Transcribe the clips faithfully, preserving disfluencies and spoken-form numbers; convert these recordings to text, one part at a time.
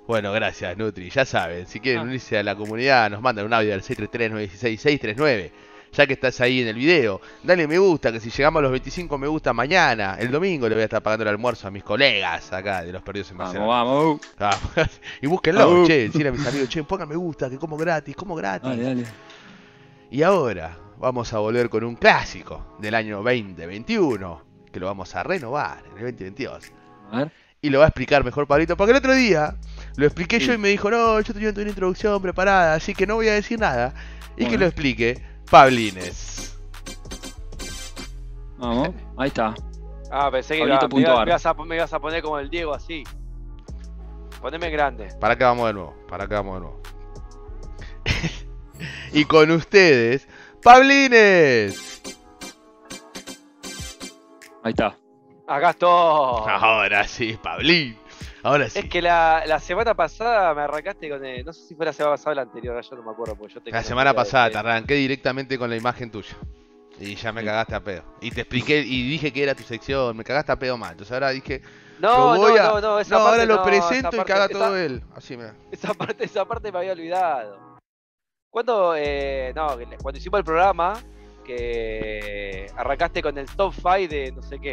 Bueno, gracias, Nutri. Ya saben, si quieren Ah, unirse a la comunidad, nos mandan un audio al seis tres tres, nueve uno seis, seis tres nueve. Ya que estás ahí en el video, dale me gusta, que si llegamos a los veinticinco me gusta mañana, el domingo le voy a estar pagando el almuerzo a mis colegas acá de los Perdidos en vamos, Barcelona. vamos. Ah, y búsquenlo, Au. che, decirle a mis amigos, che, pongan me gusta, que como gratis, como Dale, gratis. dale. Y ahora vamos a volver con un clásico del año veinte veintiuno, que lo vamos a renovar en el veinte veintidós. A ver. Y lo va a explicar mejor Pablito, porque el otro día lo expliqué yo y Sí. me dijo, no, yo tenía una introducción preparada, así que no voy a decir nada. Y que Bueno. lo explique Pablines. Vamos. Ahí está. Ah, pensé que Pablito iba- me, punto iba- ar. me ibas a, me ibas a poner como el Diego así. Poneme en grande. Para acá vamos de nuevo, para acá vamos de nuevo. Y con ustedes, Pablines. Ahí está. Acá estoy. Ahora sí, Pablín. Ahora sí. Es que la, la semana pasada me arrancaste con el, no sé si fue la semana pasada o la anterior, yo no me acuerdo porque yo tengo La una semana memoria de- pasada te arranqué directamente con la imagen tuya. Y ya me Sí. cagaste a pedo. Y te expliqué y dije que era tu sección, me cagaste a pedo mal. Entonces ahora dije, No, lo voy no, a... no, no, esa no, parte ahora lo no, presento esa y parte- caga esa- todo él. Así me... Esa parte, esa parte me había olvidado. Cuando, eh, no, que- cuando hicimos el programa, que arrancaste con el top cinco de no sé qué.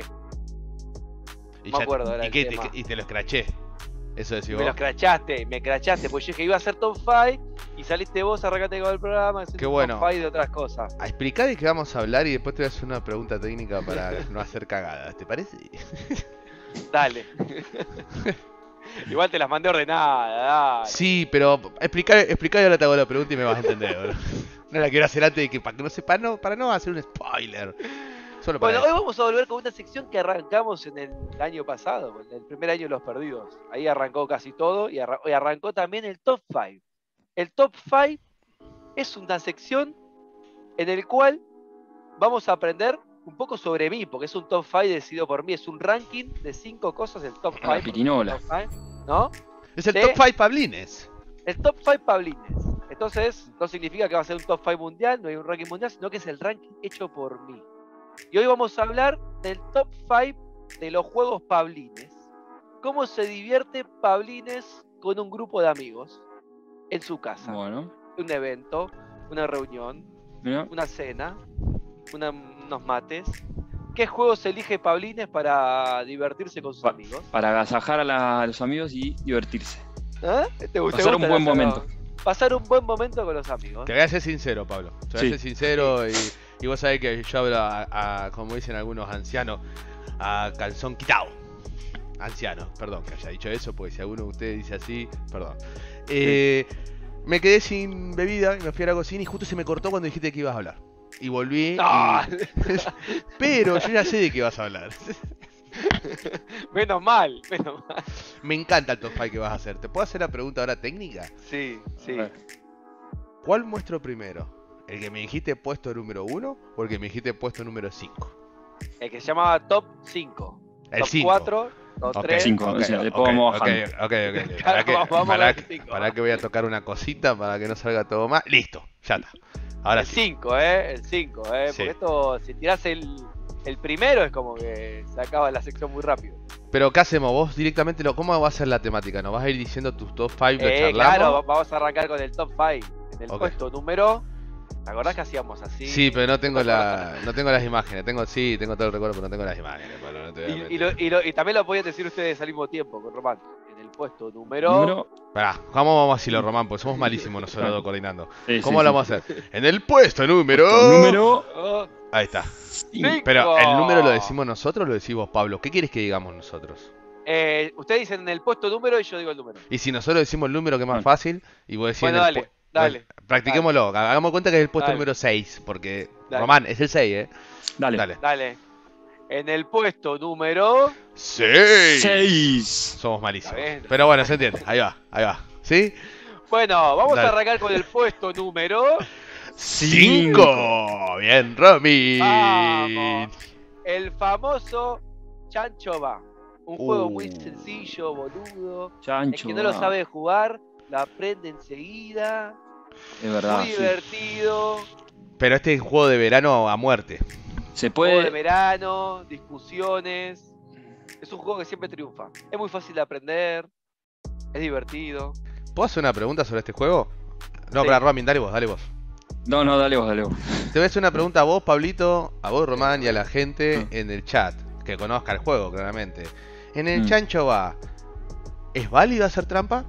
Y, me ya- acuerdo, era y, el que- tema. te- y te lo escraché. Eso decís Me vos. lo escrachaste, me escrachaste, porque yo dije que iba a ser top cinco y saliste vos, arrancaste con el programa, haciendo Qué un bueno. top cinco de otras cosas. A explicar de qué vamos a hablar y después te voy a hacer una pregunta técnica para no hacer cagadas. ¿Te parece? Dale. Igual te las mandé ordenadas, dale. Sí, pero explicar, explicar y ahora te hago la pregunta y me vas a entender, bro. No la quiero hacer antes de que para que no sepa, no, para no hacer un spoiler. Solo para Bueno, hoy eso. vamos a volver con una sección que arrancamos en el año pasado, en el primer año de Los Perdidos. Ahí arrancó casi todo y, arra- y arrancó también el top cinco. El top cinco es una sección en el cual vamos a aprender un poco sobre mí, porque es un top cinco decidido por mí, es un ranking de cinco cosas, el top A la cinco. pirinola. ¿No? Es el ¿sí? top cinco Pablines. El top cinco Pablines. Entonces, no significa que va a ser un top cinco mundial, no hay un ranking mundial, sino que es el ranking hecho por mí. Y hoy vamos a hablar del top cinco de los juegos Pablines. Cómo se divierte Pablines con un grupo de amigos en su casa. Bueno. Un evento, una reunión, Mira. una cena, una- unos mates. ¿Qué juegos elige Pablines para divertirse con sus Pa- amigos? Para agasajar a, la- a los amigos y divertirse. ¿Eh? ¿Te gusta- Pasar te un gusta buen la- momento. Pasar un buen momento con los amigos. Te voy a ser sincero, Pablo. Te voy Sí. a ser sincero y, y vos sabés que yo hablo a, a, como dicen algunos ancianos, a calzón quitado. Anciano, perdón que haya dicho eso, porque si alguno de ustedes dice así, perdón. Eh, me quedé sin bebida y me fui a la cocina y justo se me cortó cuando dijiste que ibas a hablar. Y volví. No. y- Pero yo ya sé de qué vas a hablar. Menos mal, menos mal. Me encanta el top cinco que vas a hacer. ¿Te puedo hacer la pregunta ahora técnica? Sí, sí. A ver. ¿Cuál muestro primero? ¿El que me dijiste puesto número uno o el que me dijiste puesto número cinco? El que se llamaba Top cinco. El Top cinco. cuatro, Top Ok, tres. Cinco, ok, o sea, ok, después vamos ok, bajando. ok, ok, ok. Para que, Vamos, vamos para con el que- cinco. para que voy a tocar una cosita para que no salga todo mal. Listo, ya está. Ahora El sí. cinco, ¿eh? El cinco, ¿eh? Sí. Porque esto, si tirás el, el primero, es como que se acaba la sección muy rápido. Pero ¿qué hacemos? Vos directamente, lo, ¿cómo va a ser la temática? ¿Nos vas a ir diciendo tus top cinco? ¿Lo Eh, charlamos? claro, va- vamos a arrancar con el Top cinco. En el Ok. puesto número. ¿Te acordás que hacíamos así? Sí, pero no tengo la, no tengo las imágenes. Tengo, sí, tengo todo el recuerdo, pero no tengo las imágenes. Pablo, no te voy a Y, y, mentir. lo- y lo- y también lo podían decir ustedes al mismo tiempo, con Román. En el puesto número. Número. Pará, ¿cómo vamos a decirlo, Román? Porque somos malísimos nosotros dos coordinando. Sí, ¿Cómo sí, lo sí. vamos a hacer? En el puesto número... Número. Oh, Ahí está. cinco. Pero, ¿el número lo decimos nosotros o lo decimos Pablo? ¿Qué quieres que digamos nosotros? Eh, ustedes dicen en el puesto número y yo digo el número. Y si nosotros decimos el número que es más Bueno. fácil, y vos decís... Bueno, en el dale, pu- dale. Bueno, practiquémoslo, hagamos cuenta que es el puesto Dale. número seis, porque... Dale. Román, es el seis, ¿eh? Dale. Dale. Dale. En el puesto número. seis. Seis. Somos malísimos. Está bien. Pero bueno, se entiende. Ahí va, ahí va. ¿Sí? Bueno, vamos Dale. a arrancar con el puesto número. cinco. Bien, Romy. Vamos. El famoso Chancho Va. Un juego muy Uh. sencillo, boludo. El Chancho. que no lo va. sabe jugar, lo aprende enseguida. Es verdad. Muy sí. divertido. Pero este es un juego de verano a muerte. Se Juego de puede. verano, discusiones. Es un juego que siempre triunfa. Es muy fácil de aprender. Es divertido. ¿Puedo hacer una pregunta sobre este juego? No, Sí. para Romin, dale vos, dale vos. No, no, dale vos, dale vos. Te voy a hacer una pregunta a vos, Pablito, a vos, Román, y a la gente Mm. en el chat, que conozca el juego, claramente. En el Mm. chancho va, ¿es válido hacer trampa?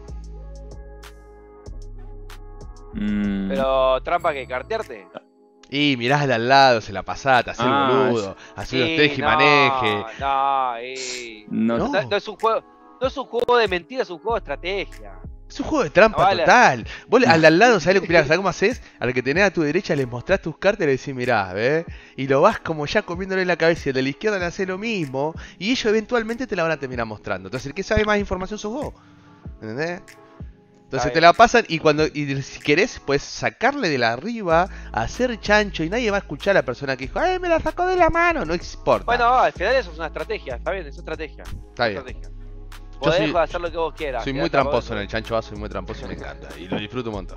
Mm, Pero trampa que cartearte. Y mirás al lado, se la pasás, te haces el Ah, boludo, haces los Sí, teje y no, maneje. No, eh. no, No. No, no es un juego, no es un juego de mentiras, es un juego de estrategia. Es un juego de trampa No vale. total. Vos al de al lado, ¿sabés, lo, mirá, ¿sabés cómo haces? Al que tenés a tu derecha le mostrás tus cartas y le decís, mirá, ¿ves? Y lo vas como ya comiéndole en la cabeza y el de la izquierda le hace lo mismo. Y ellos eventualmente te la van a terminar mostrando. Entonces el que sabe más información sos vos. ¿Entendés? Entonces Está te bien. la pasan y cuando y si querés, puedes sacarle de la arriba, hacer chancho y nadie va a escuchar a la persona que dijo, ¡ay, me la sacó de la mano! No importa. Bueno, al final eso es una estrategia, está bien, es estrategia. Está bien. Estrategia. Podés soy- hacer lo que vos quieras. Soy quedate muy a tramposo vos. en el chancho, va, soy muy tramposo y me encanta. Y lo disfruto un montón.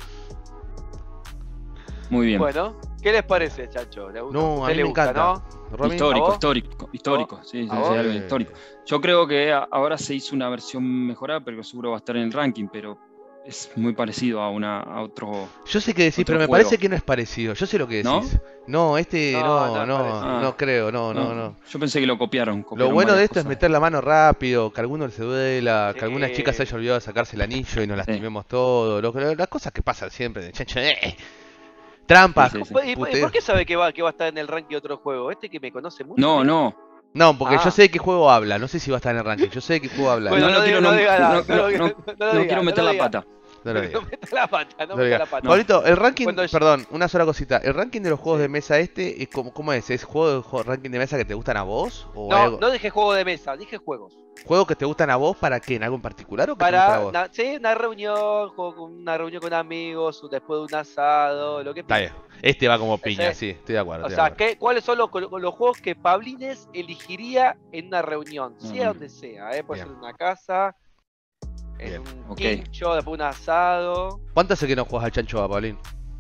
muy bien. Bueno, ¿qué les parece, Chacho? ¿Le gusta? No, a usted mí le me gusta, encanta. ¿no? Romy, ¿A Histórico, vos? histórico, histórico, sí, sí, ¿A sí, vos? algo Eh. histórico. Yo creo que a- ahora se hizo una versión mejorada, pero seguro va a estar en el ranking, pero es muy parecido a una a otro. Yo sé que decís, Otro pero me juego. parece que no es parecido. Yo sé lo que ¿No? decís. No, este No, no, no no, es no, parecido. creo, no, no, no. Yo pensé que lo copiaron. Lo copiaron bueno de varias esto es cosas. meter la mano rápido, que a alguno se duela, que Sí. alguna chica se haya olvidado de sacarse el anillo y nos lastimemos todo. Lo, lo- las cosas que pasan siempre en el chancho. ¡Eh! Trampas. Sí, sí, sí. ¿Y, y puteo. por qué sabe que va, que va a estar en el ranking de otro juego? Este que me conoce mucho. No, ¿este? no. No, porque yo Ah. sé de qué juego habla. No sé si va a estar en el ranking. Yo sé de qué juego habla. Bueno, no, no no quiero, diga- no, no diga nada, no- no lo- no- no lo no diga, quiero no meter lo la diga. pata. No lo diga. No meta la pata, no No lo meta diga. la pata. Pablito, el ranking, Cuando yo- perdón, una sola cosita. ¿El ranking de los juegos Sí. de mesa este, es como, cómo es? ¿Es juego de juego- ranking de mesa que te gustan a vos? ¿O No, algo? no dije juego de mesa, dije juegos. ¿Juegos que te gustan a vos para qué? ¿En algo en particular o que te gustan a Para, vos? na- sí, una reunión, juego con- una reunión con amigos, o después de un asado, lo que Está bien. Este va como piña, Ese- sí, estoy de acuerdo. O estoy de sea, acuerdo. ¿qué, ¿cuáles son los, los juegos que Pablines elegiría en una reunión? Sea Mm. donde sea, ¿eh? Puede Bien. ser en una casa, en Bien. un Ok. quincho, después de un asado. ¿Cuánto hace que no juegas al chancho, Pablín?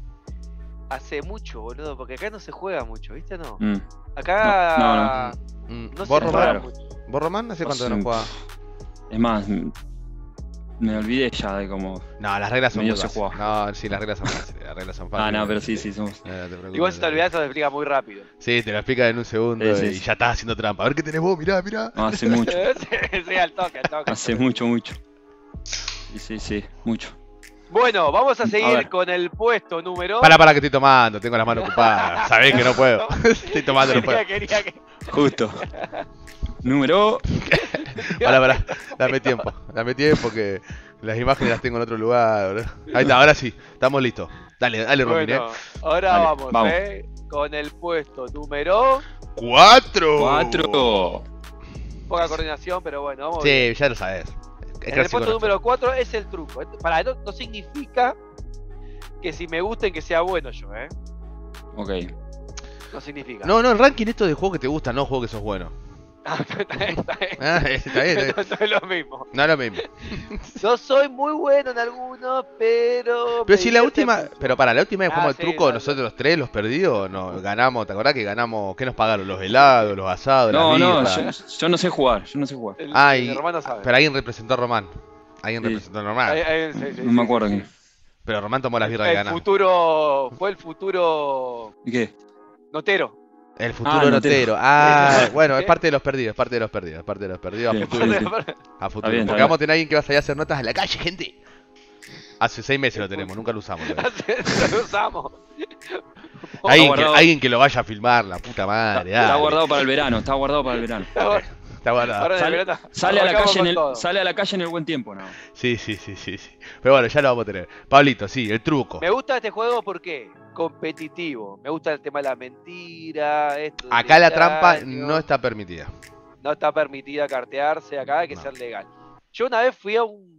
Hace mucho, boludo, porque acá no se juega mucho, ¿viste? No. Mm. Acá No, no, Mm, se ¿Vos, juega Román? juega Román? mucho. ¿Vos, Román? ¿Hace cuánto que Hace- no juegas? Es más, mm, me olvidé ya de cómo. No, las reglas son Medio muy se fáciles. juega. No, sí, las reglas son fáciles. Las reglas son fáciles. Ah, no, pero sí, sí, somos. Eh, no te preocupes. Igual si te olvidás, se te explica muy rápido. Sí, te lo explica en un segundo Sí, sí, y sí. ya estás haciendo trampa. A ver qué tenés vos, mirá, mirá. No, hace mucho. sí, sí, al toque, al toque. Hace mucho, mucho. Sí, sí, sí, mucho. Bueno, vamos a A seguir ver. con el puesto número. Para, para que estoy tomando, tengo las manos ocupadas. Sabés que no puedo. Estoy tomando, no puedo. Quería, quería que... Justo. Número. Para, para, dame tiempo. Dame tiempo que las imágenes las tengo en otro lugar. bro. Ahí está, ahora sí, estamos listos. Dale, dale, Robin, Bueno, eh. ahora Dale, vamos, vamos. ¿eh? Con el puesto número. ¡Cuatro! Cuatro. Poca coordinación, pero bueno, vamos. bien. Sí, ya lo sabes. Es En el clásico puesto nuestro. número cuatro es el truco. Para, no, no significa que si me gusten que sea bueno yo, ¿eh? Ok. No significa. No, no, el ranking esto de juegos que te gustan, no juegos que sos bueno. está bien, está bien. Ah, está bien, está bien. No, no es lo mismo. No es lo mismo. Yo soy muy bueno en algunos, pero. Pero me si la divierte última, mucho. pero para la última vez Ah, jugamos el sí, truco, no, nosotros los tres, los perdidos, no, ganamos, ¿te acordás que ganamos? ¿Qué nos pagaron? Los helados, los asados, No, las no, birras. yo, yo no sé jugar, yo no sé jugar. El, Ah, el y- hermano sabe. Pero alguien representó a Román. Alguien Sí. representó a Román. Ahí- ahí- sí, sí, No sí, me acuerdo sí, quién. sí. Pero Román tomó las birras que El ganamos. futuro. Fue el futuro. ¿Y qué? Notero. El futuro Ah, notero. notero. Ah, bueno, es parte de los perdidos, es parte de los perdidos, es parte de los perdidos a Sí. futuro. Sí, sí. A futuro. bien, está Porque bien. vamos a tener a alguien que va a salir a hacer notas a la calle, gente. Hace seis meses lo tenemos, nunca lo usamos. todavía. Lo usamos. Alguien que, guardado. alguien que lo vaya a filmar, la puta Está, madre. está dale. guardado para el verano, está guardado para el verano. Está guardado. Ahora de Sale- verano, Sale a la arrancamos calle en con el, todo. sale a la calle en el buen tiempo, no. Sí, sí, sí, sí, sí. Pero bueno, ya lo vamos a tener. Pablito, sí, el truco. Me gusta este juego porque competitivo. Me gusta el tema de la mentira. Esto del Acá la trampa engaño. no está permitida. No está permitida cartearse. Acá hay que No. ser legal. Yo una vez fui a un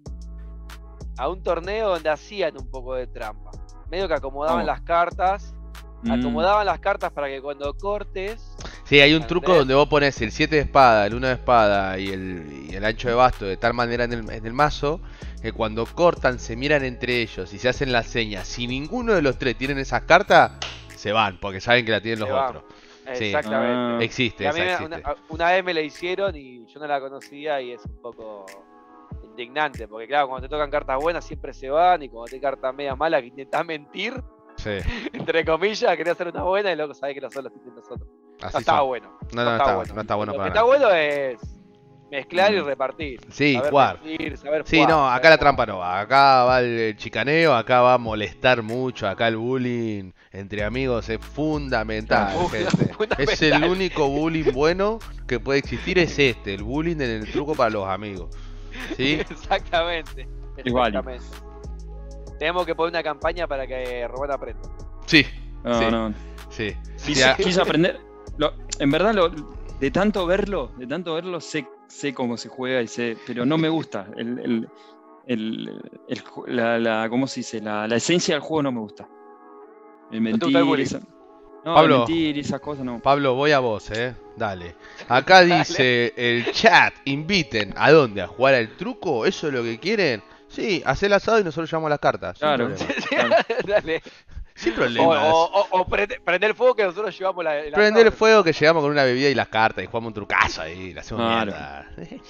a un torneo donde hacían un poco de trampa. Medio que acomodaban ¿Cómo? las cartas. Mm, Acomodaban las cartas para que cuando cortes. Sí, hay un truco ¿Entendés? donde vos pones el siete de espada, el uno de espada y el, y el ancho de basto de tal manera en el, en el mazo que cuando cortan se miran entre ellos y se hacen las señas. Si ninguno de los tres tienen esas cartas, se van porque saben que la tienen los Se van. otros. Sí. Exactamente. Ah. Existe, Y a mí esa me- existe. una, una vez me la hicieron y yo no la conocía y es un poco indignante, porque claro, cuando te tocan cartas buenas siempre se van, y cuando te cartas medias malas que intentás mentir, Sí. entre comillas, querés hacer una buena y luego sabés que los solos tienen nosotros. Así No estaba son. bueno. No, no, está bueno. No está bueno Lo para que nada. está bueno es mezclar y repartir. Sí, saber jugar. mentir, saber Sí, jugar, no, saber acá la jugar. trampa no va. Acá va el chicaneo, acá va a molestar mucho, acá el bullying entre amigos es fundamental, Claro, gente. fundamental. Es el único bullying bueno que puede existir, es este, el bullying en el truco para los amigos. ¿Sí? Exactamente. Igual. Exactamente. Tenemos que poner una campaña para que Román aprenda. Sí, No, sí, no. sí. Quise, Ya- quise aprender. Lo- en verdad, lo, de tanto verlo, de tanto verlo, sé, sé cómo se juega y sé, pero no me gusta. El, el, el, el ju- la, la- ¿cómo se dice? La, la esencia del juego no me gusta. El ¿No te gusta el mentir, bullying? esa- no, Pablo. el mentir y esas cosas no. Pablo, voy a vos, eh. Dale. Acá dice el chat, inviten. ¿A dónde? ¿A jugar al truco? ¿Eso es lo que quieren? Sí, hacer el asado y nosotros llevamos las cartas. Sin Claro. problema. Claro. Dale. Sin O, problemas. o, o, o prende, prende el fuego que nosotros llevamos la. la Prender el asado. fuego que llegamos con una bebida y las cartas y jugamos un trucazo ahí, le hacemos Claro. mierda.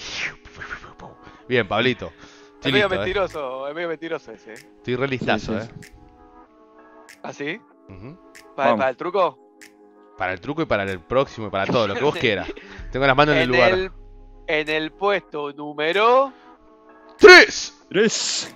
Bien, Pablito. Estoy Es medio listo, eh. mentiroso, es medio mentiroso ese. ¿eh? Estoy re listazo, Sí, sí, eh. ¿Ah, sí? Ujú. ¿Para, Vamos. para el truco? Para el truco y para el próximo y para todo, lo que vos quieras. Tengo las manos en el lugar. el, en el puesto número. ¡Tres! Tres.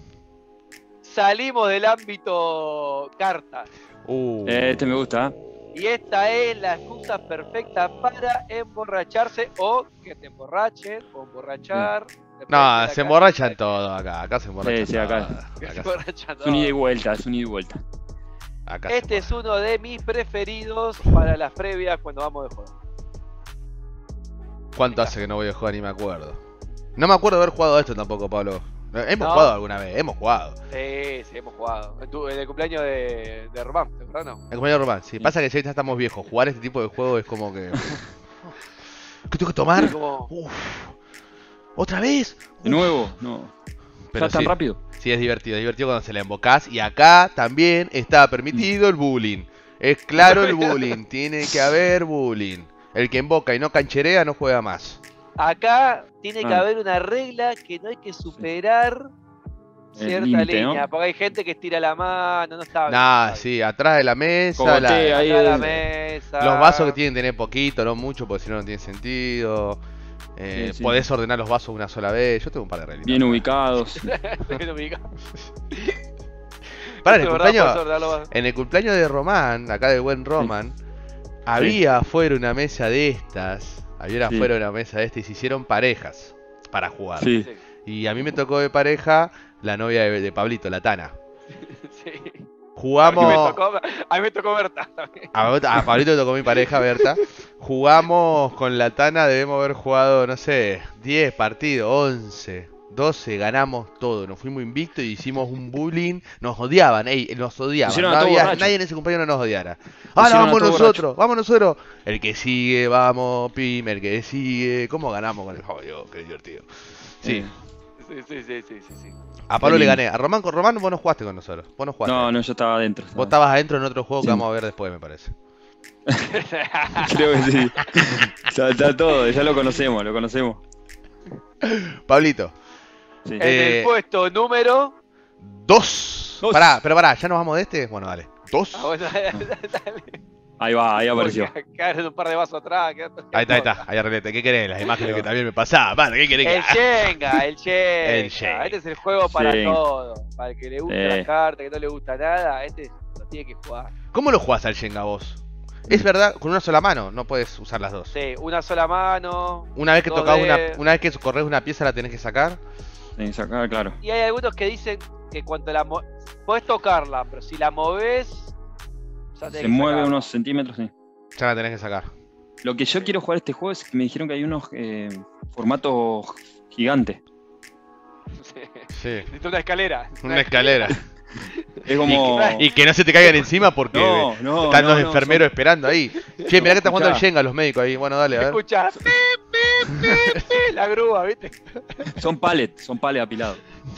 Salimos del ámbito cartas. Uh. Eh, Este me gusta. ¿eh? Y esta es la excusa perfecta para emborracharse o que te emborrachen o emborrachar. Depende de No, la se carta. emborrachan todo acá. Acá se emborrachan Sí, sí, acá. todo. Que se Acá, emborrachan Es un ida y todos. vuelta, es un ida y vuelta. acá se Este es emborrachan. uno de mis preferidos para las previas cuando vamos de juego. ¿Cuánto hace que no voy a jugar? Ni me acuerdo. No me acuerdo de haber jugado a esto tampoco, Pablo. Hemos No. jugado alguna vez, hemos jugado. Sí, sí, hemos jugado. En, tu- en el cumpleaños de, de Román, ¿te acuerdas, no? El compañero Román, sí. Pasa que ya estamos viejos. Jugar este tipo de juego es como que. ¿Qué tengo que tomar? Como- Uf. ¿Otra vez? De nuevo, no. Pero ¿Ya tan sí, rápido? sí, es divertido. Es divertido cuando se la embocás. Y acá también está permitido el bullying. Es claro el bullying. Tiene que haber bullying. El que emboca y no cancherea no juega más. Acá tiene que Ah. haber una regla que no hay que superar El cierta límite, línea, ¿no? porque hay gente que estira la mano, no está bien. Nah, está sí, atrás de la mesa. Cogotea la- ahí. bien. Atrás de la el- mesa. Los vasos que tienen que tener poquito, no mucho, porque si no, no tiene sentido. Eh, Sí, sí. Podés ordenar los vasos una sola vez. Yo tengo un par de reglas. Bien ubicados. Bien ubicado. Para, en el, De verdad, cumpleaños, por sortear los vasos. en el cumpleaños de Román, acá del buen Román, había afuera una mesa de estas. Había Sí. afuera una mesa de estas y se hicieron parejas para jugar. Sí. Sí, Y a mí me tocó de pareja la novia de, de Pablito, la Tana. sí. A mí, me Jugamos. tocó, a mí me tocó Berta también. A, a Pablito le tocó mi pareja, Berta. Jugamos con la Tana, debemos haber jugado, no sé, diez partidos, once, doce, ganamos todo. Nos fuimos invictos y hicimos un bullying. Nos odiaban, ey, nos odiaban. Pusieron No a todo había borracho. nadie en ese cumpleaños no nos odiara. Ahora Pusieron a vamos todo nosotros, vamos nosotros. El que sigue, vamos, Pim, el que sigue. ¿Cómo ganamos con el juego? Qué divertido. Sí, Eh, Sí, sí, sí, sí, sí, sí. a Pablo le lindo. gané. A Román, con Román vos no jugaste con nosotros. Vos no jugaste. No, no, yo estaba adentro. Vos estabas adentro en otro juego que Sí. vamos a ver después, me parece. Creo que sí. Ya está todo, ya lo conocemos, lo conocemos. Pablito, Sí. En Eh, el puesto número. dos. Dos. Pará, pero pará, ¿ya nos vamos de este? Bueno, dale. Dos. Ah, bueno, dale. Ahí va, ahí apareció. Porque caen un par de vasos atrás. quedó- Ahí está, ahí está, ahí arreglete. ¿Qué querés? Las imágenes que también me pasaban. Padre, ¿qué querés que El haga? Shenga, el Shenga. El Shenga. Este es el juego para Shenga. todo. Para el que le gusta Sí. la carta, que no le gusta nada, este lo tiene que jugar. ¿Cómo lo jugás al Shenga vos? Es verdad, con una sola mano, no puedes usar las dos. Sí, una sola mano. Una vez que dos tocas una, dedos. una vez que corres una pieza la tenés que sacar. Sí, sacar, claro. Y hay algunos que dicen que cuando la mo podés tocarla, pero si la movés, ya tenés Se que mueve sacarla. unos centímetros, sí. Ya la tenés que sacar. Lo que yo quiero jugar este juego es que me dijeron que hay unos eh, formatos gigantes. Sí. Sí. Necesito una escalera. Una escalera. Es como. Y que no se te caigan encima porque No, no, están no, los no, enfermeros esperando ahí. Che, mirá que están jugando el Escuchá. Shenga los médicos ahí. Bueno, dale, a ver. Escuchá. Pi, pi, pi, pi, la grúa, ¿viste? Son, son pallets, son pallets apilados.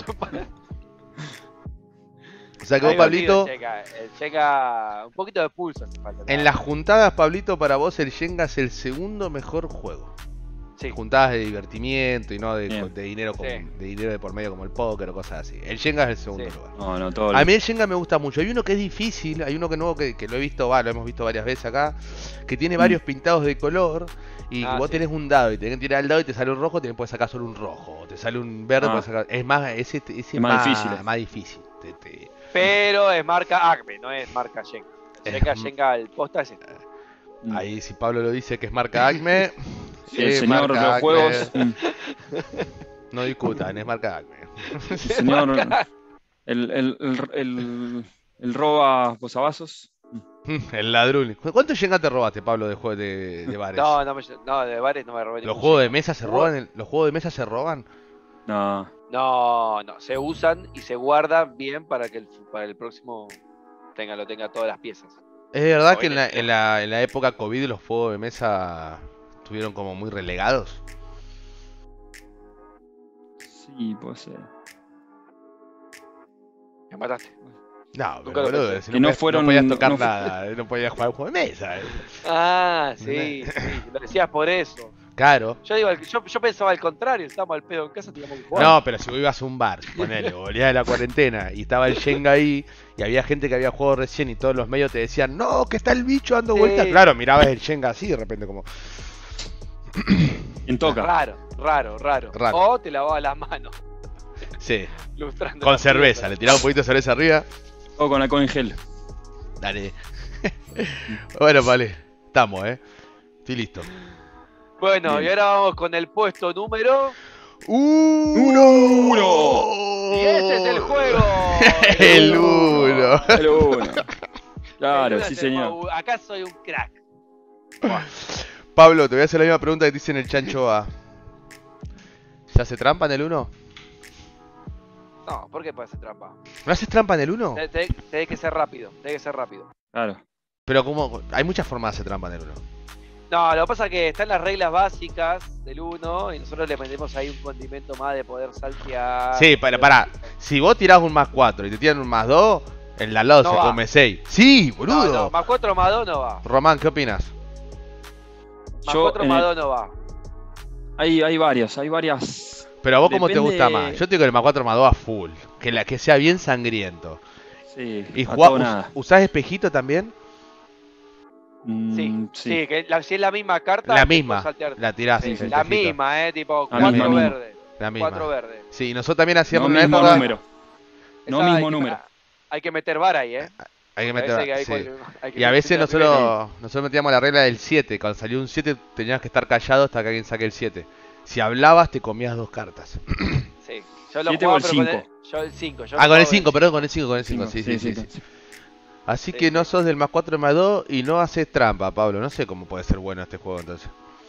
O sea que vos, Algo divertido Pablito, El Shenga, el Shenga, un poquito de pulso hace falta. en las juntadas, Pablito, para vos el Shenga es el segundo mejor juego. Sí. juntadas de divertimiento y no de, Bien. de dinero como- Sí. de dinero de por medio como el póker o cosas así. El Shenga es el segundo Sí. lugar. No, no, todo. A mí el Shenga me gusta mucho. Hay uno que es difícil, hay uno que nuevo que, que lo he visto, va, lo hemos visto varias veces acá, que tiene Mm. varios pintados de color y Ah, vos sí. tenés un dado y tenés que tirar el dado y te sale un rojo, te puedes sacar solo un rojo, o te sale un verde, Ah. puedes sacar... Es más, ese, ese es Es más más, difícil, eh. más difícil. Te- te- Pero es marca Acme, no es marca Shenga. Es Shenga, m- Shenga, el posta es este. Mm. Ahí si Pablo lo dice que es marca Acme, Sí, el es señor de marca los Acme. juegos. mm. No discutan, es marca Acme. El señor. El, el, el, el, el roba posavasos. El ladrón. ¿Cuánto Shenga te robaste, Pablo, de juegos de, de bares? No, no, me, no, de bares no me robé ¿Los ningún juegos de Shenga. mesa se roban? el- ¿Los juegos de mesa se roban? No. No, no, se usan y se guardan bien para que el, para el próximo tenga, lo tenga todas las piezas. Es verdad No, que en la, en el- en, la, en la época COVID los juegos de mesa estuvieron como muy relegados. Sí, puede ser. Me mataste. No, Nunca pero lo boludo, pensé. si Que no, no podías, fueron- no podías tocar no fu- nada, no podías jugar un juego de mesa. eh. Ah, sí, sí, lo decías por eso. Claro. Yo digo, yo, yo pensaba al contrario, estábamos al pedo en casa, teníamos que jugar. No, pero si vos ibas a un bar, ponele, volvías de la cuarentena y estaba el Shenga ahí y había gente que había jugado recién y todos los medios te decían, no, que está el bicho dando Sí. vueltas. Claro, mirabas el Shenga así de repente como... En toca. Raro, raro, raro, Raro. O te lavabas las manos, Sí, lustrando. con las cerveza, piezas. le tiraba un poquito de cerveza arriba. O con alcohol en gel. Dale. Bueno, vale, estamos, eh. Estoy listo. Bueno, Bien. y ahora vamos con el puesto número. ¡Uno! ¡Uno! Y este es el juego. El uno. El uno. Claro, El uno sí, es el señor. más- Acá soy un crack. Pablo, te voy a hacer la misma pregunta que te hice en el Chancho A. ¿Se hace trampa en el uno? No, ¿por qué puede hacer trampa? ¿No haces trampa en el uno? Te- te- Tenés que ser rápido, tenés que ser rápido. Claro. Pero como hay muchas formas de hacer trampa en el uno. No, lo que pasa es que están las reglas básicas del uno y nosotros le metemos ahí un condimento más de poder saltear. Sí, para, para. Si vos tirás un más cuatro y te tiran un más dos, el de al lado No se va. come seis. Sí, No, boludo. no, más cuatro más dos no va. Román, ¿qué opinas? Más Yo cuatro en más el- dos no va. Hay, hay varias, hay varias. Pero a vos, ¿cómo te Depende- gusta más? Yo te digo el más cuatro más dos a full. Que, la, que sea bien sangriento. Sí, ¿Y a jugá- todo us- nada. usás espejito también? Mm, Sí, sí. sí, que la- si es la misma carta. La te misma. puedes saltear. La tirás. Sí, sin la espejito. misma, eh, tipo La cuatro misma, misma. verdes. La misma. Cuatro verdes. Sí, nosotros también No hacíamos en una mismo época. número. No Esa hay mismo que- número. Hay que meter vara ahí, eh. Hay que Parece meter. que hay sí. cual- hay que Y a veces meter la primera. nosotros, nosotros metíamos la regla del siete. Cuando salió un siete tenías que estar callado hasta que alguien saque el siete. Si hablabas te comías dos cartas. Sí, yo lo ¿Siete jugaba, o el pero con cinco? Yo el cinco. Yo Ah, lo con el jugaba cinco, perdón, con el cinco, con el cinco. Cinco, Sí, sí, sí. sí, sí. Así Sí, que no sí. sos del más cuatro más dos y no haces trampa, Pablo. No sé cómo puede ser bueno este juego entonces.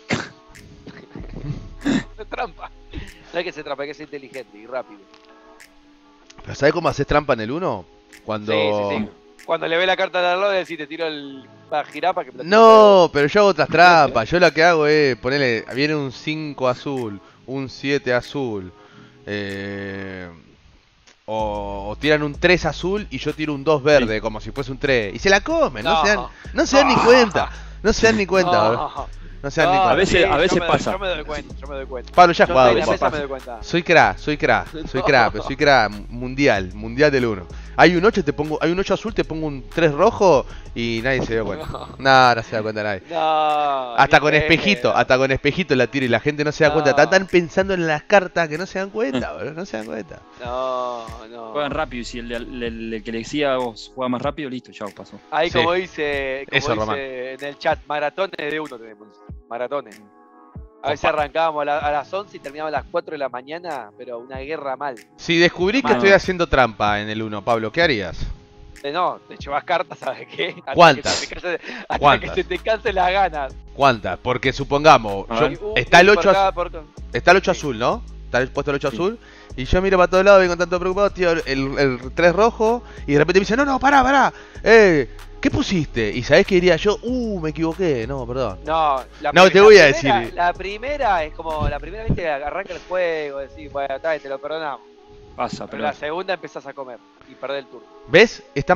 No es trampa. No hay que ser trampa, hay que ser inteligente y rápido. ¿Pero sabes cómo haces trampa en el uno? Cuando... Sí, sí, sí. Cuando le ve la carta de al lado, le decís, te tiro el. para girar para que me la tire. No, pero yo hago otras trampas. Yo lo que hago es ponerle. Viene un cinco azul, un siete azul. Eh, o, o tiran un tres azul y yo tiro un dos verde, como si fuese un tres. Y se la comen, no, No. se dan, no se dan ni cuenta. No se dan ni cuenta, boludo. No. No se dan ni No, cuenta. A veces- sí, a veces yo me doy- pasa. Yo me doy cuenta, yo me doy cuenta. Pablo, ya has Yo jugado. estoy en la vos. mesa me doy cuenta. Soy cra, soy cra, soy cra, pero soy cra mundial, mundial del uno. Hay un ocho, te pongo, hay un ocho azul, te pongo un tres rojo y nadie se dio cuenta. No, no se da cuenta nadie. No. Hasta ni con pedo. espejito, hasta con espejito la tiro y la gente no se da cuenta. No. Están pensando en las cartas que no se dan cuenta, boludo, no se dan cuenta. No, no. Juegan rápido y si el, el- el- el que le decía a vos juega más rápido, listo, chao, pasó. Ahí Sí. como dice, como Eso, dice Román. en el chat, maratones de uno tenemos. Maratones. A veces Opa. arrancábamos a, la- a las once y terminábamos a las cuatro de la mañana, pero una guerra mal. Si descubrí que Mano. estoy haciendo trampa en el uno, Pablo, ¿qué harías? Eh, no, te llevas cartas, ¿sabes qué? Hasta ¿Cuántas? Que se te canse- hasta ¿Cuántas? que se te cansen las ganas. ¿Cuántas? Porque supongamos, A yo- ver. Un- está el un por ocho cada- azul, por- está el ocho Sí. azul, ¿no? Está el- puesto el ocho Sí. azul. Y yo miro para todos lados, vengo tanto preocupado, tío, el, el tres rojo. Y de repente me dice, no, no, pará, pará. Eh, ¿qué pusiste? Y sabés que diría yo, uh, me equivoqué. No, perdón. No, la No, pri- te la voy a primera- decir. La primera es como la primera vez que arranca el juego, decís, bueno, está, bien, te lo perdonamos. Pasa, Pero pero. la segunda empezás a comer y perder el turno. ¿Ves? Está mal.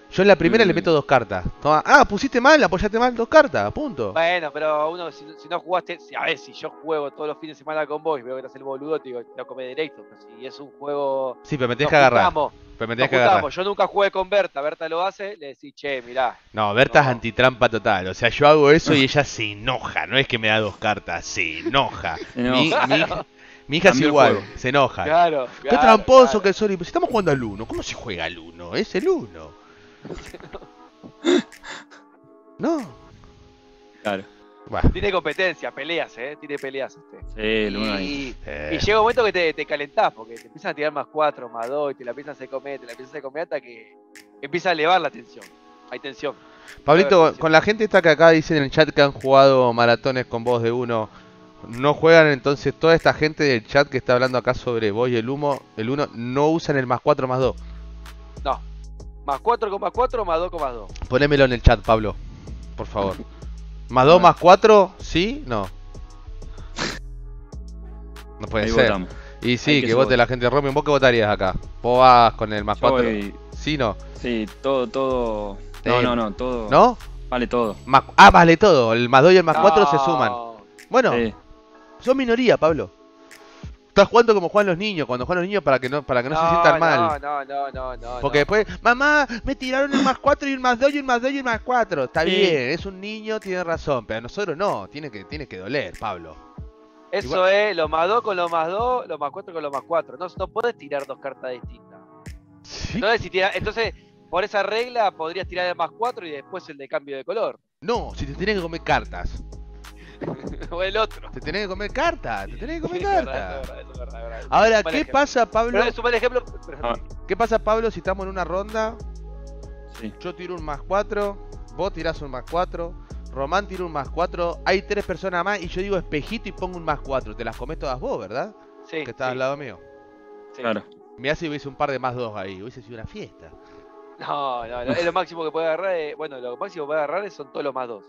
Yo en la primera Mm. le meto dos cartas. Toma. Ah, pusiste mal, apoyaste mal, dos cartas, punto. Bueno, pero uno, si, si no jugaste, si- a ver, si yo juego todos los fines de semana con vos y veo que te haces el boludo, te digo, te lo comé directo. Pero si es un juego. Sí, pero me tenés Nos que agarrar. juntamos, Pero me nos tenés que agarrar. juntamos. Yo nunca jugué con Berta, Berta lo hace, le decís, che, mirá. No, Berta es No. antitrampa total. O sea, yo hago eso y ella se enoja. No es que me da dos cartas, se enoja. Se Mi, enoja. mi hija, mi hija es Cambió el igual, juego. se enoja. Claro, Qué claro, tramposo claro. que soy. Pues si estamos jugando al uno, ¿cómo se juega al uno? Es el uno. No. Claro. Bueno, Tiene competencia, peleas, ¿eh? Tiene peleas este. Sí, el uno ahí. Y, eh, y llega un momento que te, te calentás, porque te empiezan a tirar más cuatro, más dos, y te la empiezan a hacer comer, te la empiezan a hacer comer hasta que empieza a elevar la tensión. Hay tensión. Pablito, Sí. con la gente esta que acá dicen en el chat que han jugado maratones con voz de uno, ¿no juegan entonces toda esta gente del chat que está hablando acá sobre vos y el humo, el uno, no usan el más cuatro más dos? No. Más cuatro con más cuatro, más dos con más dos. Ponémelo en el chat, Pablo, por favor. ¿Más dos más cuatro? ¿Sí? No. No puede Ahí ser. votamos. Y sí, Ahí que, que se vote vote. la gente. Robin, ¿vos qué votarías acá? ¿Vos vas con el más Yo cuatro? voy- ¿Sí, no? Sí, todo, todo. No, Eh, no, no, todo. ¿No? Vale todo. Más- ah, vale todo. El más dos y el más cuatro se No. suman. Bueno, Sí. son minoría, Pablo. Estás jugando como juegan los niños, cuando juegan los niños para que no, para que no, se sientan mal. No, no, no, no, Porque no. después, mamá, me tiraron el más cuatro y el más dos y el más dos y el más cuatro. Está Sí. bien, es un niño, tiene razón, pero a nosotros no, tiene que, tiene que doler, Pablo. Eso igual- es, lo más dos con lo más dos, lo más cuatro con lo más cuatro. No, no podés tirar dos cartas distintas. ¿Sí? Entonces, si tira- entonces, por esa regla, podrías tirar el más cuatro y después el de cambio de color. No, si te tenés que comer cartas. O el otro. Te tenés que comer cartas, te tenés que comer Sí, es verdad, cartas. es verdad, es verdad, es verdad. Ahora, Mal ¿qué ejemplo. pasa, Pablo? Pero es un mal ejemplo. pero- Ah. ¿Qué pasa, Pablo, si estamos en una ronda? Sí. Yo tiro un más cuatro, vos tirás un más cuatro, Román tira un más cuatro, hay tres personas más y yo digo espejito y pongo un más cuatro. Te las comés todas vos, ¿verdad? Sí, Que estás sí, al lado mío. sí. Claro. Me hace hubiese un par de más dos ahí, hubiese sido una fiesta. No, no, no, es lo máximo que puede agarrar. eh, bueno, lo máximo que puede agarrar son todos los más dos.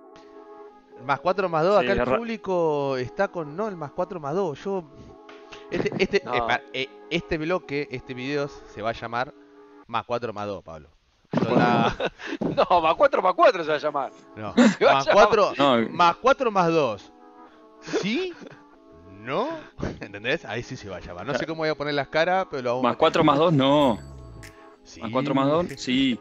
Más cuatro más dos, Sí, acá el agarra- público está con no, el más cuatro más dos. Yo. Este, este, No. eh, pa- eh, este bloque, este video se va a llamar más cuatro más dos, Pablo. Yo la- No, más cuatro más cuatro se va a llamar. no. Se va a Más llamar. cuatro, No, más cuatro más dos. ¿Sí? ¿No? ¿Entendés? Ahí sí se va a llamar. No sé cómo voy a poner las caras, pero lo hago más cuatro más dos, no. Sí. Más cuatro más dos, sí.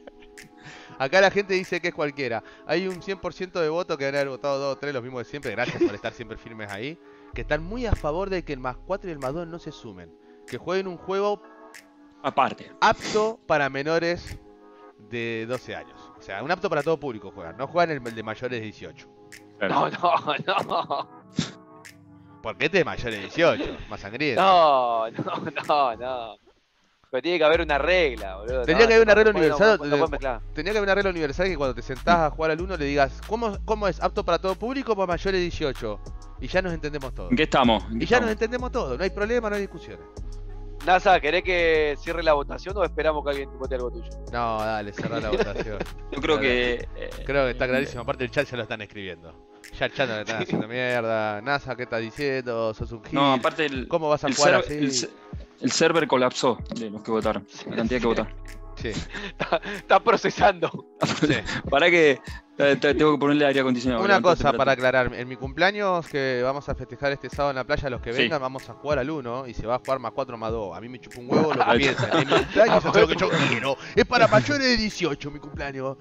Acá la gente dice que es cualquiera. Hay un cien por ciento de votos que van a haber votado dos o tres, los mismos de siempre. Gracias por estar siempre firmes ahí. Que están muy a favor de que el más cuatro y el más dos no se sumen. Que jueguen un juego Aparte. apto para menores de doce años. O sea, un apto para todo público juegan. No juegan el de mayores de dieciocho. No, no, no. Porque este es de mayores de dieciocho. Más sangriento. No, no, no, no. Pero tiene que haber una regla, boludo. Tendría no, que haber una no, regla no puede- no universal, puede- no puede mezclar. Tendría que haber una regla universal que cuando te sentás a jugar al uno le digas, ¿cómo, cómo es apto para todo público o para mayores de dieciocho? Y ya nos entendemos todos. ¿En qué estamos? ¿En qué Y ya nos estamos? entendemos todos, no hay problema, no hay discusiones. NASA, ¿querés que cierre la votación o esperamos que alguien vote algo tuyo? No, dale, cerrá la votación. Yo creo que. eh, Creo que está clarísimo, aparte el chat ya lo están escribiendo. Ya el chat no le están haciendo mierda. NASA, ¿qué estás diciendo? Sos un gil. No, aparte el. ¿Cómo vas a el, jugar ser- así? el se- el server colapsó de los que votaron. La cantidad que votaron. Sí, Está, está procesando. sí. Para que. eh, te- Tengo que ponerle aire acondicionado. Una levanta cosa para temperatura. aclarar, en mi cumpleaños que vamos a festejar este sábado en la playa, los que Sí. vengan vamos a jugar al uno y se va a jugar más cuatro más dos. A mí me chupa un huevo lo que Ah, piensen. En mi cumpleaños es lo que yo quiero. Es para mayores de dieciocho mi cumpleaños.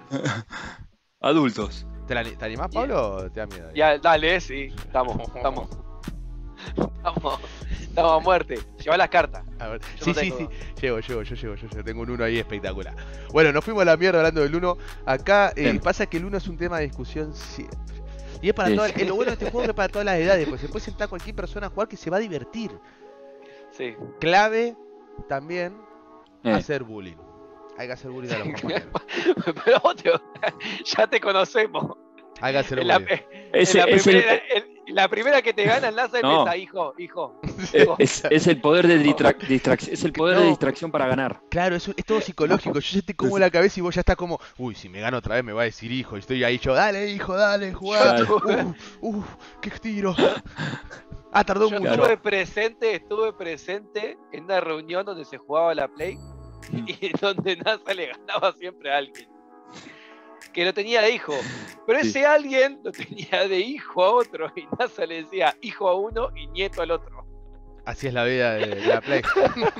Adultos. ¿Te, la, te animás, Pablo? ¿O te da miedo? Ya, dale, sí. Estamos, estamos. Estamos, estamos a muerte. Lleva las cartas. A ver. Yo Sí, no sí, tengo. sí. Llego, llego, yo llego, yo llego. Tengo un uno ahí espectacular. Bueno, nos fuimos a la mierda hablando del uno. Acá eh, Bien. pasa que el uno es un tema de discusión siempre. Y es para Sí. todas, eh, lo bueno de este juego es que es para todas las edades, pues se puede sentar cualquier persona a jugar que se va a divertir. Sí. Clave también Eh, hacer bullying. Hay que hacer bullying a los compañeros. Pero vos te- ya te conocemos. Hay que hacer En la, bullying. en ese la es el, primera, en la primera que te gana el NASA No. empieza, hijo, hijo. es, es- es el poder de distra- distracción. Es el poder de No. distracción para ganar. Claro, es, un- es todo psicológico. Yo ya te como la cabeza y vos ya estás como, uy, si me gano otra vez me va a decir hijo. Y estoy ahí yo, dale hijo, dale, jugá. Claro. Uh, uh, qué tiro. Ah, tardó Yo mucho. estuve presente, estuve presente en una reunión donde se jugaba la Play y donde NASA le ganaba siempre a alguien. Que lo tenía de hijo. Pero ese Sí. alguien lo tenía de hijo a otro. Y NASA le decía hijo a uno y nieto al otro. Así es la vida de, de la Play.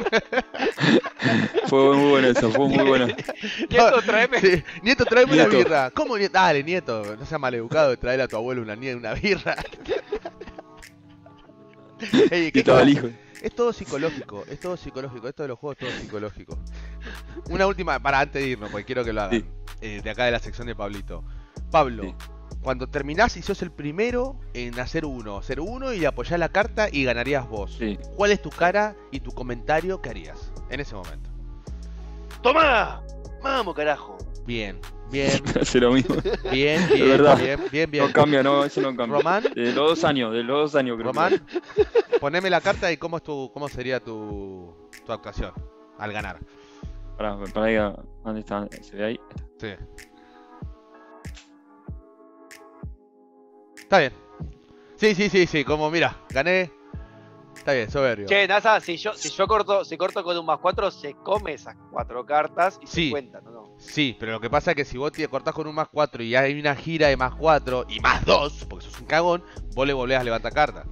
Fue muy bueno eso, fue muy bueno. Nieto, tráeme. Sí, Nieto, tráeme una Nieto. birra. ¿Cómo nieto? Dale, nieto, no seas maleducado, traerle a tu abuelo una, nie- una birra. Ey, Y ¿qué estaba cosa? el hijo. Es todo psicológico, es todo psicológico, esto de los juegos es todo psicológico. Una última, para antes de irnos, porque quiero que lo hagan. Sí. Eh, de acá de la sección de Pablito. Pablo, Sí. cuando terminás y sos el primero en hacer uno, hacer uno y apoyar la carta y ganarías vos. Sí. ¿Cuál es tu cara y tu comentario que harías en ese momento? ¡Tomá! ¡Vamos, carajo! Bien, bien, Hace lo mismo. bien, bien, verdad. bien, bien, bien. No cambia, no, eso no cambia. Román, De los dos años, de los dos años creo. Román, poneme la carta y cómo es tu, cómo sería tu, tu actuación al ganar. Pará, pará, ahí, ¿dónde está? ¿Se ve ahí? Sí. Está bien. Sí, sí, sí, sí, como mira, gané. Está bien, soberbio. Che, NASA, si yo, si yo corto, si corto con un más cuatro, se come esas cuatro cartas y Sí. se cuentan, ¿o no? Sí, pero lo que pasa es que si vos te cortás con un más cuatro y hay una gira de más cuatro y más dos, porque sos un cagón, vos le volvés a levantar carta.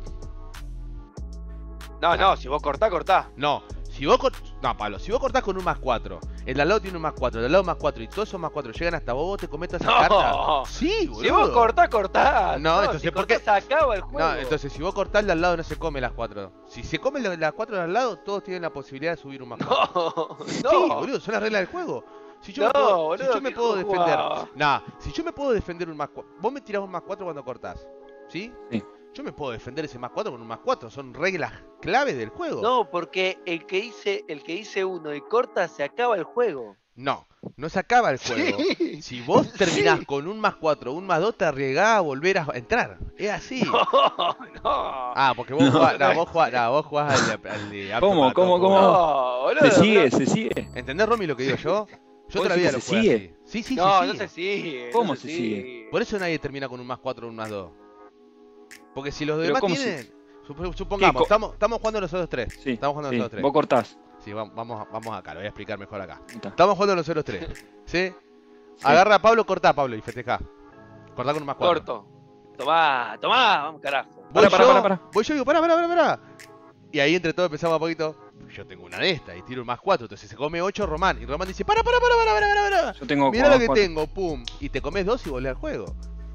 No, no, si vos cortás, cortás. No, si vos cort... No, Pablo, si vos cortás con un más cuatro, el de al lado tiene un más cuatro, el de al lado más cuatro y todos esos más cuatro llegan hasta vos, vos te cometas esa No. carta. Sí, boludo. Si vos cortás, cortás. No, entonces, si ¿por qué? cortás, se acaba el juego. No, entonces si vos cortás el de al lado no se come las cuatro. Si se comen la- las cuatro de al lado, todos tienen la posibilidad de subir un más cuatro. No, Sí, no. boludo, son las reglas del juego. Si yo No, me puedo, si boludo, yo me ¿qué puedo juego defender. jugaba? Nah, si yo me puedo defender un más cuatro. Vos me tirás un más cuatro cuando cortás. ¿Sí? Sí. Yo me puedo defender ese más cuatro con un más cuatro. Son reglas claves del juego. No, porque el que dice, el que dice uno y corta, se acaba el juego. No, no se acaba el juego. Sí. Si vos terminás Sí. con un más cuatro, un más dos, te arriesgás a volver a entrar. Es así. No, no. Ah, porque vos No. jugás, no, vos jugás, no, vos jugás al de, al de apto ¿Cómo, para cómo, todo cómo? público. No, boludo. Se sigue, pero- se sigue. ¿Entendés, Romy, lo que digo yo? Yo ¿Vos todavía lo decís que jugué se así. Sí, sí, No, se no sigue. se sigue. ¿Cómo no se sigue? Por eso nadie termina con un más cuatro o un más dos. Porque si los Pero demás ¿cómo tienen. sup- Supongamos, co- estamos, estamos jugando nosotros tres. Sí, Estamos jugando sí. nosotros tres. Vos cortás. Sí, va- vamos, a- vamos acá, lo voy a explicar mejor acá. Ahí está. Estamos jugando nosotros tres. ¿Sí? Sí. Agarra a Pablo, cortá a Pablo y festejá. Cortá con un más cuatro. Corto. Tomá, tomá, vamos carajo. Voy Pará, pará, yo, pará, pará. voy yo y digo, pará, pará, pará, pará. Y ahí entre todos empezamos a poquito. Yo tengo una de estas y tiro un más cuatro. Entonces se come ocho Román. Y Román dice, pará, pará, pará, pará, pará, pará, pará. Yo tengo Mirá lo que cuatro. tengo, pum. Y te comes dos y volvés al juego.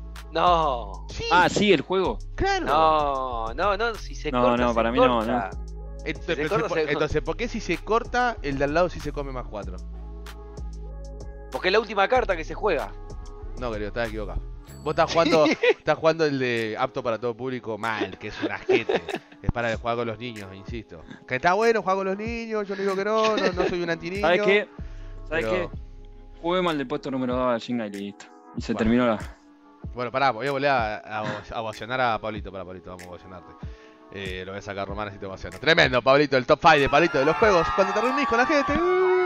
No. Sí, Ah, sí, el juego. claro. No, no, no, si se No, corta, no, se para mí no, corta. Entonces, se pero corta, se po- se corta. entonces, ¿por qué si se corta, el de al lado sí se come más cuatro? Porque es la última carta que se juega. No, querido, estás equivocado. Vos estás jugando, estás jugando el de apto para todo público mal, que es un asquete. Es para jugar con los niños, insisto. Que está bueno jugar con los niños, yo no digo que no, no, no soy un antiniño. ¿Sabes qué? ¿Sabes pero- qué? Jugué mal del puesto número dos al Shinga y listo. Y se Bueno. terminó la. Bueno, pará, voy a volver a, a, a ovacionar a Pablito. Para Pablito, vamos a ovacionarte. Eh, lo voy a sacar Román así te ovaciono. Tremendo, Pablito, el top cinco de Pablito de los juegos. Cuando te reunís con la gente.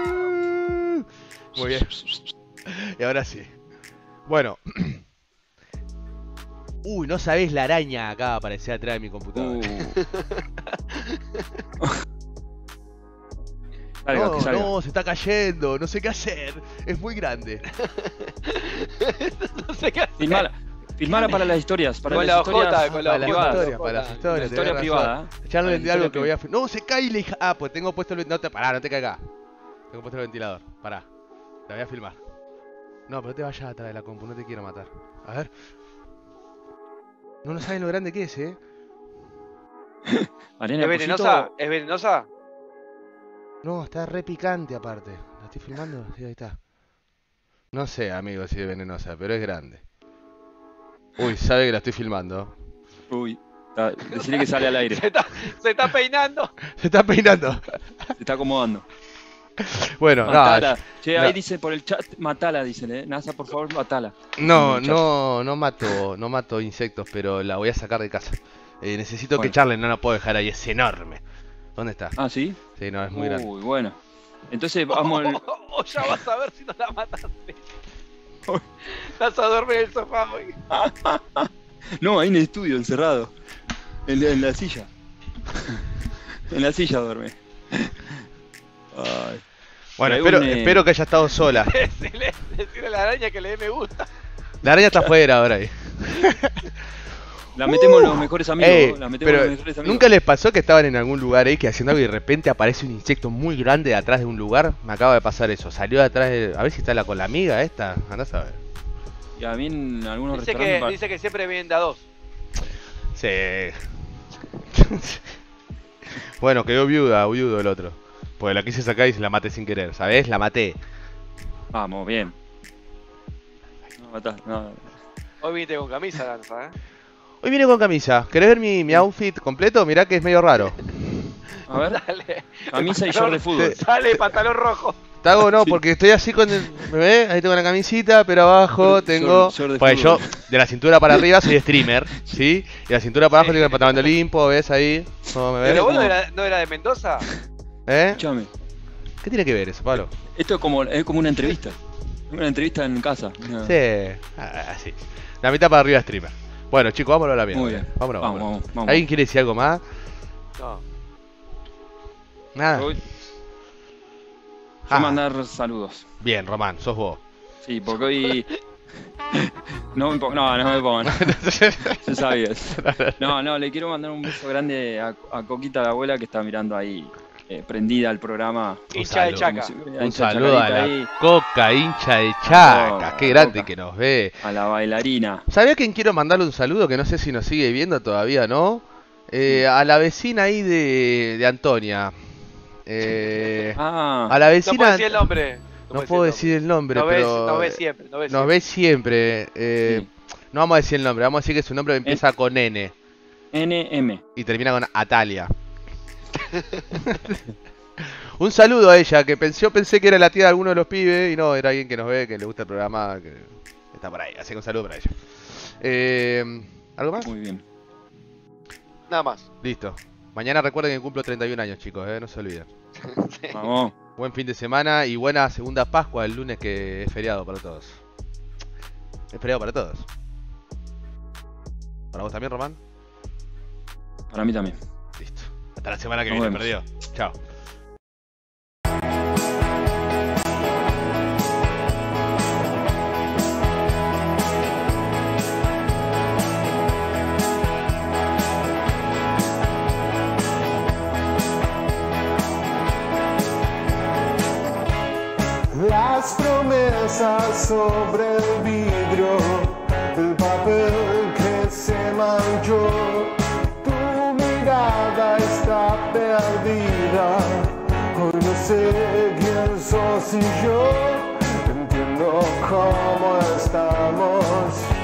uh, Muy bien. Y ahora sí. Bueno. Uy, no sabés la araña acá aparecer atrás de mi computadora. Uh. Salga, no, que salga. no, se está cayendo, no sé qué hacer. Es muy grande. No sé qué hacer. Filmala, filmala para las historias. Para Con las la historias. ojota, con la Para las ojota. historias, para las La La historias. historia tenés razón. privada. ¿eh? Ya no Para le di la algo historia que voy a... fi- No, se cae y le dije... Ah, pues tengo puesto el... No te... Pará, no te caigas. Tengo puesto el ventilador. Pará. La voy a filmar. No, pero no te vayas atrás de la compu, no te quiero matar. A ver. No, no saben lo grande que es, eh. Mariana ¿Es Pusito- venenosa? ¿Es venenosa? No, está re picante aparte. ¿La estoy filmando? Sí, ahí está. No sé, amigo, si es venenosa, pero es grande. Uy, sabe que la estoy filmando. Uy. está- Decirle que sale al aire. Se está, se está peinando. Se está peinando. Se está acomodando. Bueno, no, Matala. Che, ahí no. dice por el chat, matala, dicen, eh. NASA, por favor, matala. No, en el chat. no, no mato, no mato insectos, pero la voy a sacar de casa. Eh, necesito que Bueno. charlen, no la puedo dejar ahí, es enorme. ¿Dónde está? Ah, ¿sí? Sí, no, es muy grande. Uy, bueno. Entonces vamos al... O ya vas a ver si no la mataste. Estás a dormir en el sofá hoy. No, ahí en el estudio, encerrado. En, la- en la silla. En la silla duerme. Ay. Bueno, Hay espero, un, eh, espero que haya estado sola. Decirle, decirle a la araña que le dé me gusta. La araña está afuera ahora ahí. La metemos los mejores amigos. Ey, La metemos pero los mejores amigos. ¿nunca les pasó que estaban en algún lugar ahí que haciendo algo y de repente aparece un insecto muy grande de atrás de un lugar? Me acaba de pasar eso. Salió de atrás de... A ver si está la con la amiga esta. Andás a ver. Y a mí en algunos Dice restaurantes. que, pa- dice que siempre vienen de a dos. Sí. Bueno, quedó viuda, viudo el otro. Porque la quise sacar y se la maté sin querer, ¿sabés? La maté. Vamos, bien. No, matá, no. Hoy viniste con camisa, Danza, ¿eh? Hoy vine con camisa. ¿Querés ver mi, mi outfit completo? Mirá que es medio raro. A ver, Dale. camisa y short de fútbol. Sale pantalón rojo. Te hago no, Sí. porque estoy así con el... ¿Me ves? Ahí tengo la camisita, pero abajo Short- tengo... short- short de Pues yo, fútbol. de la cintura para arriba soy streamer, ¿sí? Y de la cintura para abajo tengo el pantalón de Olimpo, ¿ves ahí? ¿Cómo me ves? Pero vos no como- era, no era de Mendoza. ¿Eh? Escúchame, ¿Qué tiene que ver eso, Pablo? esto es como, es como una entrevista. Una entrevista en casa. No. Sí. Ah, sí. La mitad para arriba streamer. Bueno, chicos, vámonos a la mierda. Muy bien. Vámonos, Vamos, vámonos. vamos, vamos. ¿Alguien quiere decir algo más? No. Nada. Yo, yo Ah. mandar saludos. Bien, Román, sos vos. Sí, porque hoy. No me pongo, no, no me pongo. No. Se sabía. No, no, le quiero mandar un beso grande a, a Coquita, la abuela, que está mirando ahí, eh, prendida al programa. Un Hincha de saludo. Chaca. Como si- Un hincha saludo a chacadita la ahí, Coca, hincha de Chaca. Coca, Qué grande Coca. que nos ve. a la bailarina. ¿Sabía a quién quiero mandarle un saludo? Que no sé si nos sigue viendo todavía, ¿no? Eh, a la vecina ahí de, de Antonia. Eh, Ah, a la No puedo vecina... decir el nombre. No puedo decir el nombre, Nos ve, pero... nos ve siempre. Nos ve Nos siempre. ve siempre. eh, Sí. No vamos a decir el nombre, vamos a decir que su nombre empieza con N N M. y termina con Atalia. Un saludo a ella, que pensé, yo pensé que era la tía de alguno de los pibes y no, era alguien que nos ve, que le gusta el programa, que está por ahí. Así que un saludo para ella. Eh, ¿Algo más? Muy bien. Nada más. Listo. Mañana recuerden que cumplo treinta y un años, chicos, eh, no se olviden. Vamos. Buen fin de semana y buena segunda Pascua el lunes, que es feriado para todos. Es feriado para todos. ¿Para vos también, Román? Para mí también. Listo. Hasta la semana que Nos viene, vemos. perdido. Chao. Las promesas sobre el vidrio, el papel que se manchó, tu mirada está perdida, hoy no sé quién sos y yo, entiendo cómo estamos.